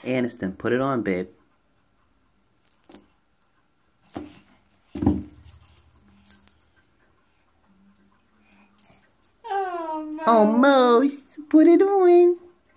Aniston, put it on, babe. Almost. Put it on.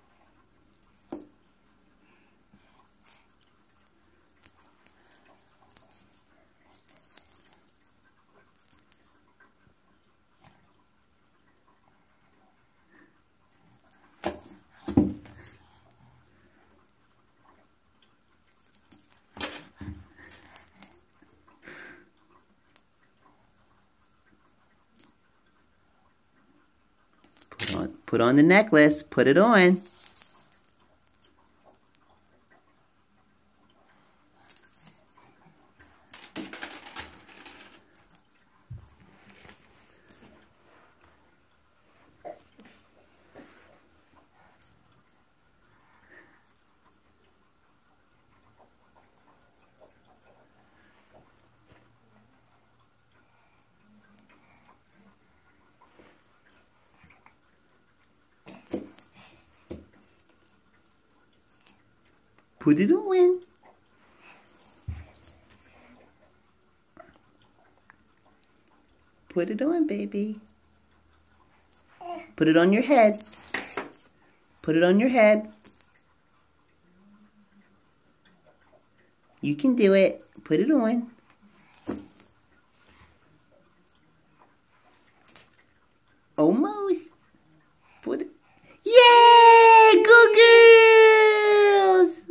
Put on the necklace. Put it on. Put it on. Put it on, baby. Put it on your head. Put it on your head. You can do it. Put it on. Almost. Put it. Yay! Go girls!